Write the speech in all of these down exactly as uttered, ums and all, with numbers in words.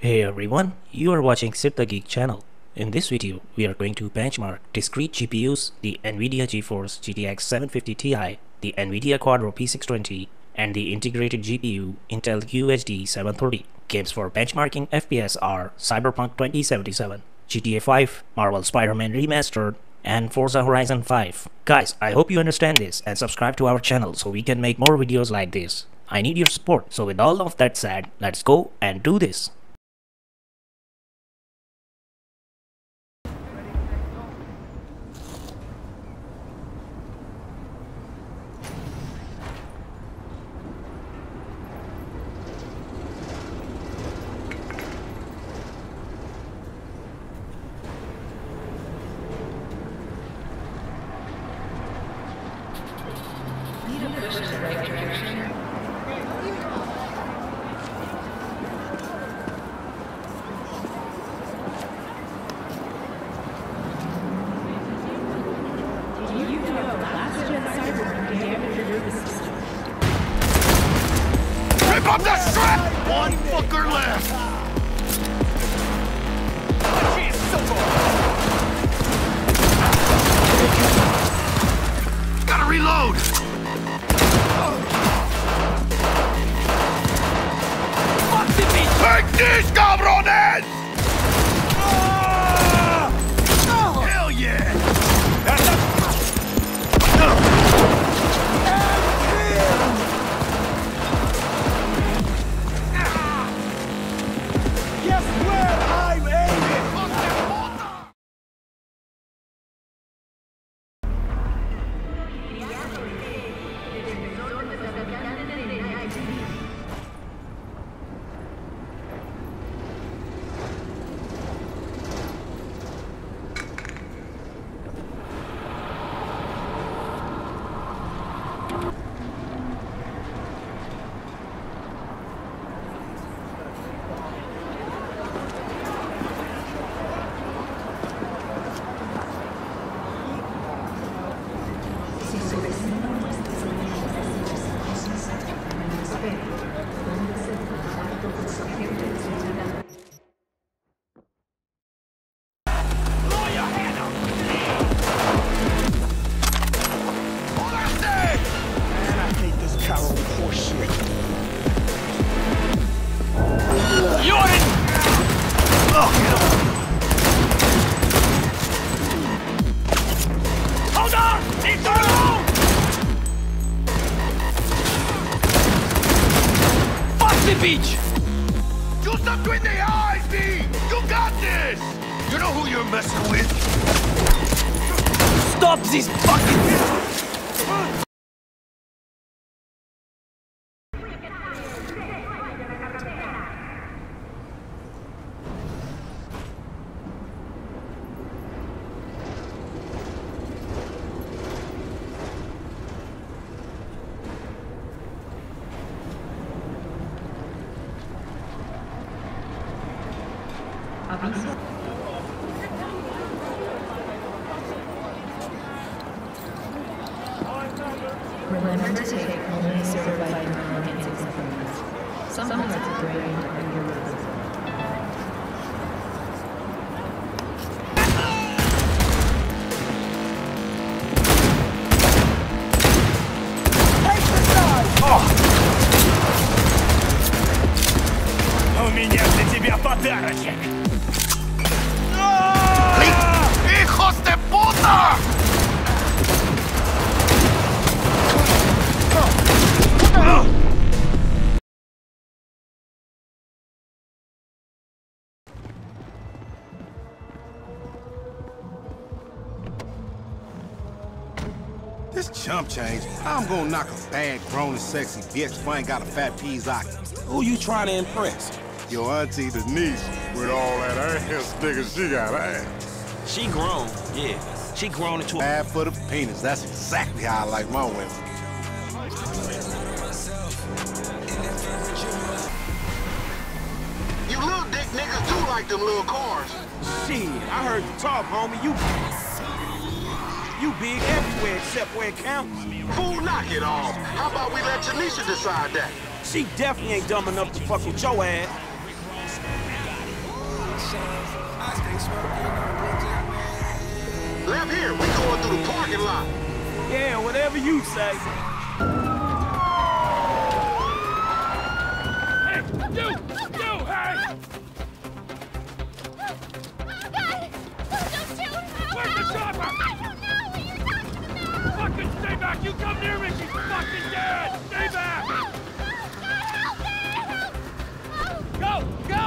Hey everyone, you are watching Sid the Geek channel. In this video, we are going to benchmark discrete G P Us, the NVIDIA GeForce G T X seven fifty Ti, the NVIDIA Quadro P six twenty, and the integrated G P U Intel Q H D seven thirty. Games for benchmarking F P S are Cyberpunk twenty seventy-seven, G T A five, Marvel Spider-Man Remastered, and Forza Horizon five. Guys, I hope you understand this and subscribe to our channel so we can make more videos like this. I need your support, so with all of that said, let's go and do this. Rip up the strap! One fucker left! Gotta reload! Take this, cabrones! Hell yeah! That's a... Guess where I'm aiming! Beach! Just up between the eyes, B! You got this! You know who you're messing with? Stop this fucking... Remember to take only certified non-enhancing supplements. Sometimes it's a brain and your liver. У меня для тебя подарочек! Hijos de puta! This chump change, I'm gonna knock a bad, grown and sexy bitch if I ain't got a fat piece-occy. Who you trying to impress? Your auntie Denise, with all that ass, nigga, she got ass. She grown, yeah. She grown into a... Bad for the penis, that's exactly how I like my women. You little dick niggas do like them little cars. Shit, I heard you talk, homie. You... You big everywhere except where it counts. Fool, knock it off. How about we let Tanisha decide that? She definitely ain't dumb enough to fuck with your ass. Left here, we going through the parking lot. Yeah, whatever you say. Hey, you! You, hey! Don't shoot! Where's the chopper? I don't know what you're talking about! Fucking stay back! You come near me! She's fucking dead! Stay back! Go! Go!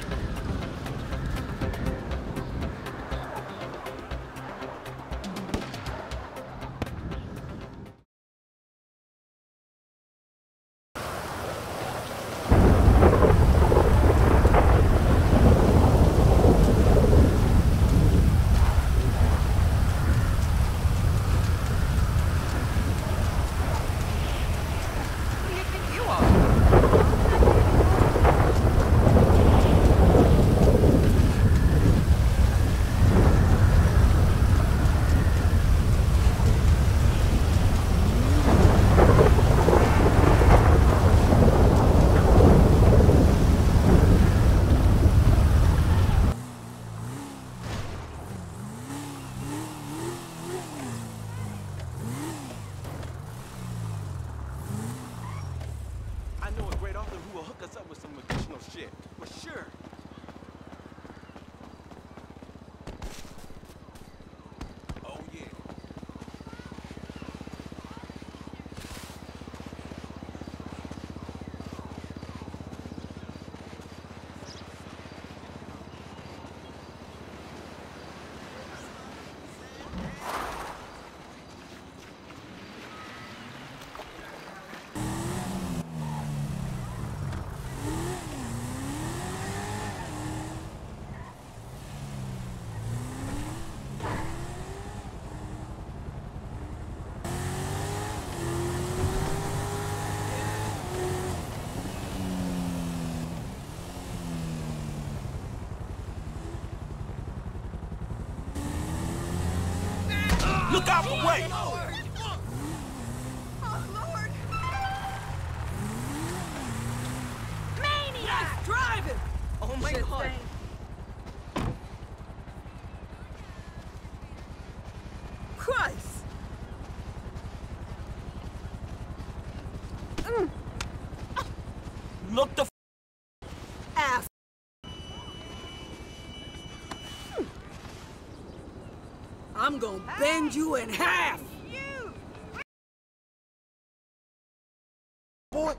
I know a great author who will hook us up with some additional shit. For sure. Oh, yeah. Look out the way! Oh, Lord! Maniac! Driving! Oh my Shit, God! thanks. Christ! Look the f Ass! I'm gonna bend you in half! boy.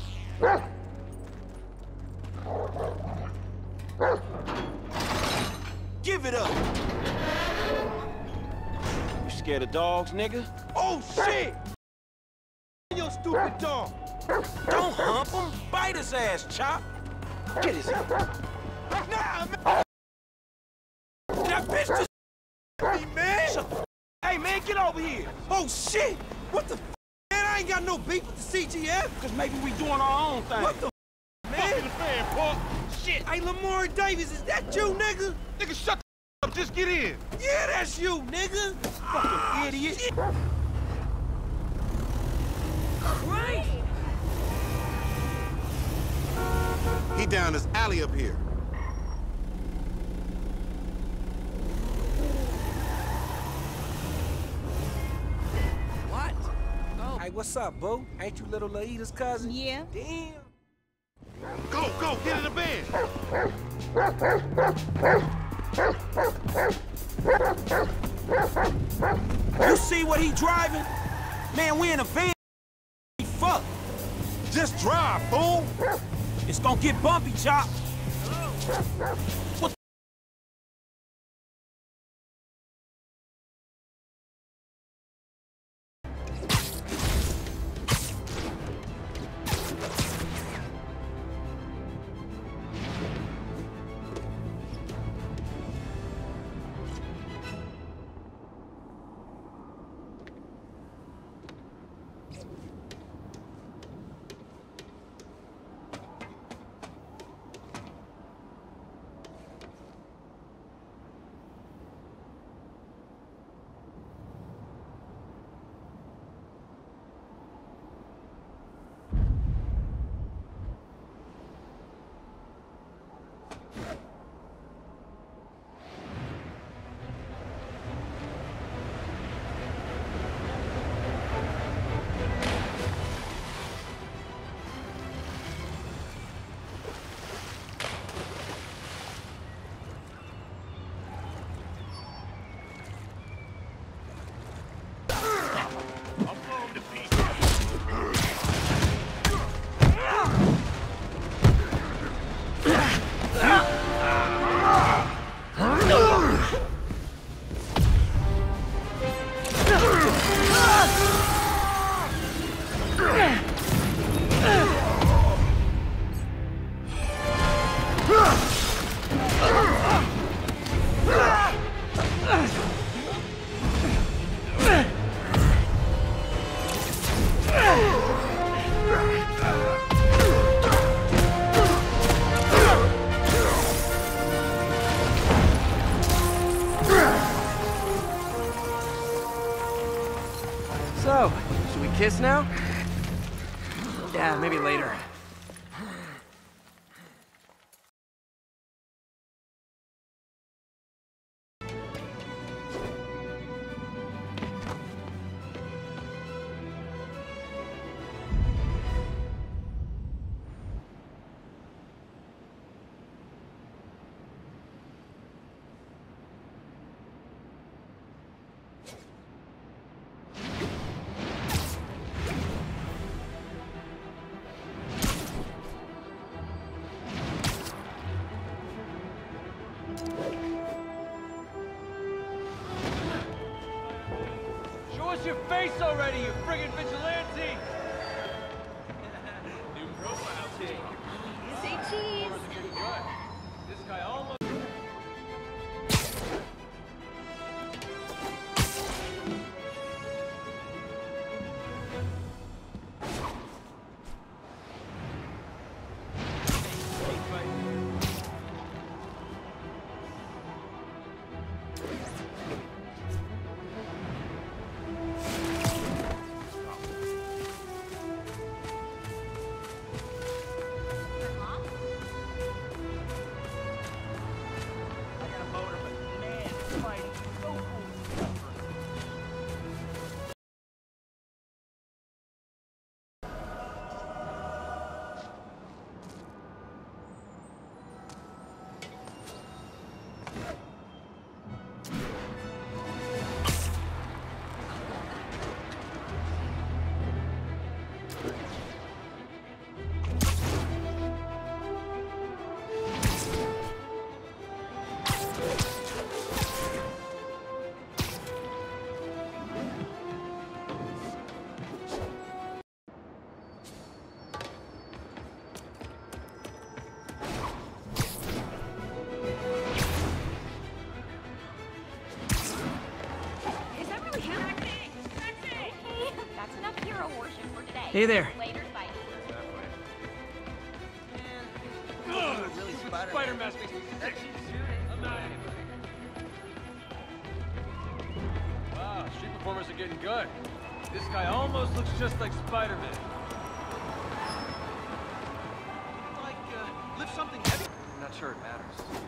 Give it up! You scared of dogs, nigga? Oh, shit! Your stupid dog! Don't hump him! Bite his ass, Chop! Get his ass! Nah, man! That bitch just me, man! Shut the Hey, man, get over here! Oh, shit! What the f man? I ain't got no beef with the C G F! Cause maybe we doing our own thing. What the f man? Fucking fan, Paul! Shit! Hey, Lamar Davis, is that you, nigga? Nigga, shut the up! Just get in! Yeah, that's you, nigga! Fucking idiot! Christ! He down this alley up here. What? Oh. Hey, what's up, boo? Ain't you little Laida's cousin? Yeah. Damn. Go, go! Get in the van! You see what he driving? Man, we in a van. Fuck. Just drive, fool! It's gonna get bumpy, Chop. What kiss now? Yeah, maybe later. Show us your face already, you friggin' vigilante! New profile pic. Say cheese. This guy almost... Hey there. Spider-Man makes me sexy. I'm not Wow, street performers are getting good. This guy almost looks just like Spider-Man. Like, uh, lift something heavy? I'm not sure it matters.